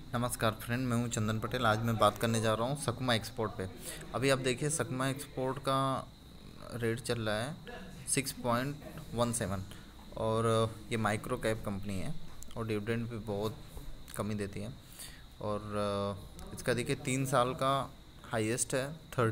नमस्कार फ्रेंड, मैं हूं चंदन पटेल। आज मैं बात करने जा रहा हूं सकमा एक्सपोर्ट पे। अभी आप देखिए सकमा एक्सपोर्ट का रेट चल रहा है 6.17। और ये माइक्रो कैप कंपनी है और डिविडेंड भी बहुत कमी देती है। और इसका देखिए 3 साल का हाईएस्ट है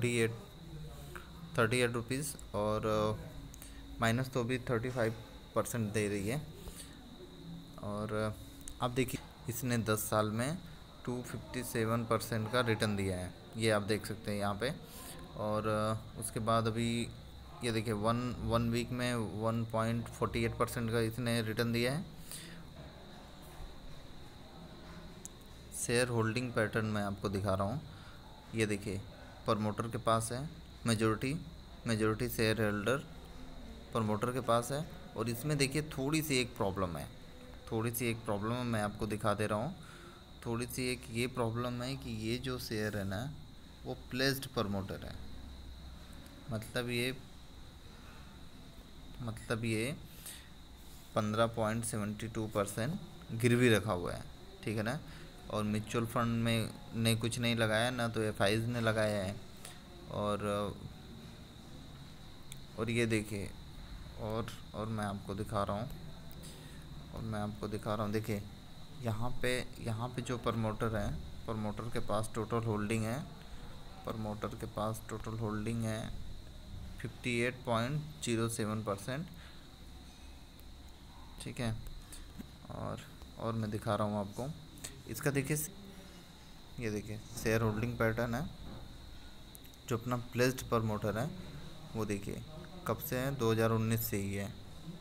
38 रुपीज़। और माइनस तो भी 35% दे रही है। और आप देखिए इसने 10 साल में 257% का रिटर्न दिया है, ये आप देख सकते हैं यहाँ पे। और उसके बाद अभी ये देखिए वन वीक में 1.48% का इसने रिटर्न दिया है। शेयर होल्डिंग पैटर्न मैं आपको दिखा रहा हूँ। ये देखिए प्रमोटर के पास है मेजोरिटी शेयर होल्डर प्रमोटर के पास है। और इसमें देखिए थोड़ी सी एक प्रॉब्लम है, मैं आपको दिखा दे रहा हूँ। थोड़ी सी एक ये प्रॉब्लम है कि ये जो शेयर है ना वो प्लेस्ड प्रमोटर है। मतलब ये 15.72% गिरवी रखा हुआ है, ठीक है ना। और म्यूचुअल फंड में ने कुछ नहीं लगाया ना, तो एफआईज ने लगाया है। और ये देखिए और मैं आपको दिखा रहा हूँ। देखिए यहाँ पे जो प्रमोटर के पास टोटल होल्डिंग है 58.07%, ठीक है। और मैं दिखा रहा हूँ आपको इसका। देखिए ये देखिए शेयर होल्डिंग पैटर्न है। जो अपना प्लेस्ड प्रमोटर है वो देखिए कब से है, 2019 से ही है।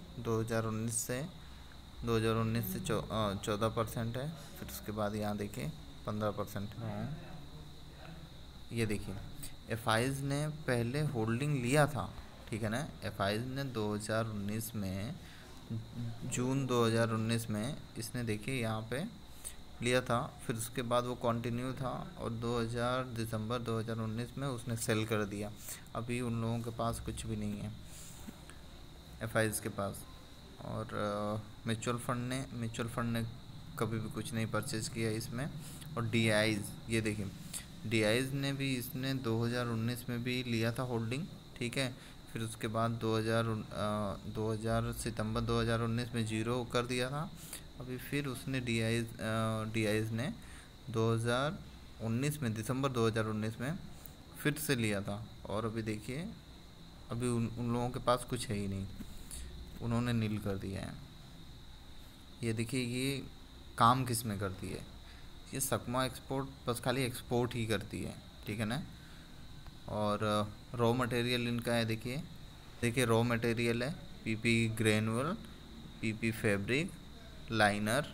2019 से 14% है। फिर उसके बाद यहाँ देखिए 15% है। ये देखिए एफआईज ने पहले होल्डिंग लिया था, ठीक है ना। एफआईज ने 2019 में जून 2019 में इसने देखिए यहाँ पे लिया था। फिर उसके बाद वो कंटिन्यू था और दिसंबर 2019 में उसने सेल कर दिया। अभी उन लोगों के पास कुछ भी नहीं है एफआईज के पास। और म्यूचुअल फंड ने कभी भी कुछ नहीं परचेज किया इसमें। और डीआईज ये देखिए डीआईज ने भी इसने 2019 में भी लिया था होल्डिंग, ठीक है। फिर उसके बाद 2000 सितंबर 2019 में ज़ीरो कर दिया था। अभी फिर उसने डीआईज ने 2019 में दिसंबर 2019 में फिर से लिया था। और अभी देखिए अभी उन लोगों के पास कुछ है ही नहीं, उन्होंने नील कर दिया है। ये देखिए ये काम किस में करती है, ये सकमा एक्सपोर्ट बस खाली एक्सपोर्ट ही करती है, ठीक है ना। और रॉ मटेरियल इनका है, देखिए रॉ मटेरियल है PP granule, PP fabric, liner,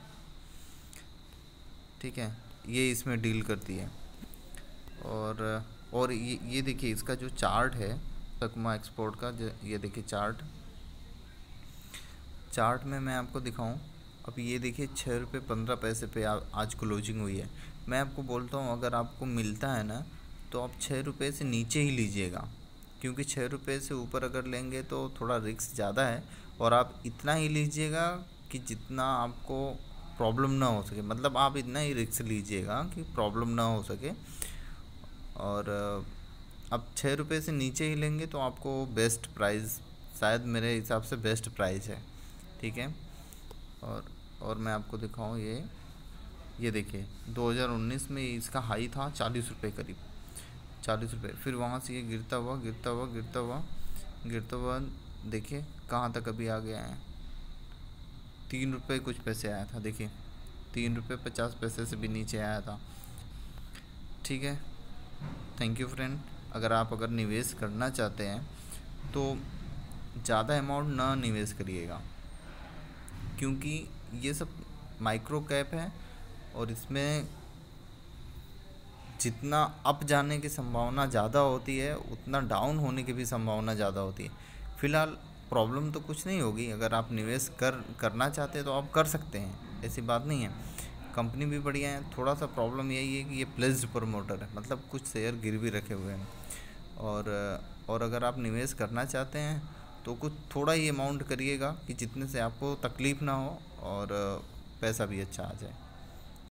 ठीक है। ये इसमें डील करती है। और ये देखिए इसका जो चार्ट है सकमा एक्सपोर्ट का, ये देखिए चार्ट में मैं आपको दिखाऊं। अब ये देखिए 6 रुपये 15 पैसे पे आज क्लोजिंग हुई है। मैं आपको बोलता हूँ अगर आपको मिलता है ना तो आप 6 रुपये से नीचे ही लीजिएगा, क्योंकि 6 रुपये से ऊपर अगर लेंगे तो थोड़ा रिस्क ज़्यादा है। और आप इतना ही लीजिएगा कि जितना आपको प्रॉब्लम ना हो सके, मतलब आप इतना ही रिस्क लीजिएगा कि प्रॉब्लम ना हो सके। और अब 6 रुपये से नीचे ही लेंगे तो आपको बेस्ट प्राइस, शायद मेरे हिसाब से बेस्ट प्राइस है, ठीक है। और मैं आपको दिखाऊं ये देखिए 2019 में इसका हाई था 40 रुपये करीब, 40 रुपये। फिर वहाँ से ये गिरता हुआ देखिए कहाँ तक अभी आ गया है, 3 रुपये कुछ पैसे आया था। देखिए 3 रुपये 50 पैसे से भी नीचे आया था, ठीक है। Thank you friend. अगर निवेश करना चाहते हैं तो ज़्यादा अमाउंट ना निवेश करिएगा, क्योंकि ये सब माइक्रो कैप है और इसमें जितना अप जाने की संभावना ज़्यादा होती है उतना डाउन होने की भी संभावना ज़्यादा होती है। फ़िलहाल प्रॉब्लम तो कुछ नहीं होगी, अगर आप निवेश करना चाहते हैं तो आप कर सकते हैं, ऐसी बात नहीं है। कंपनी भी बढ़िया है। थोड़ा सा प्रॉब्लम यही है कि ये प्लेस्ड प्रमोटर है, मतलब कुछ शेयर गिरवी रखे हुए हैं। और अगर आप निवेश करना चाहते हैं तो कुछ थोड़ा ही अमाउंट करिएगा कि जितने से आपको तकलीफ़ ना हो और पैसा भी अच्छा आ जाए।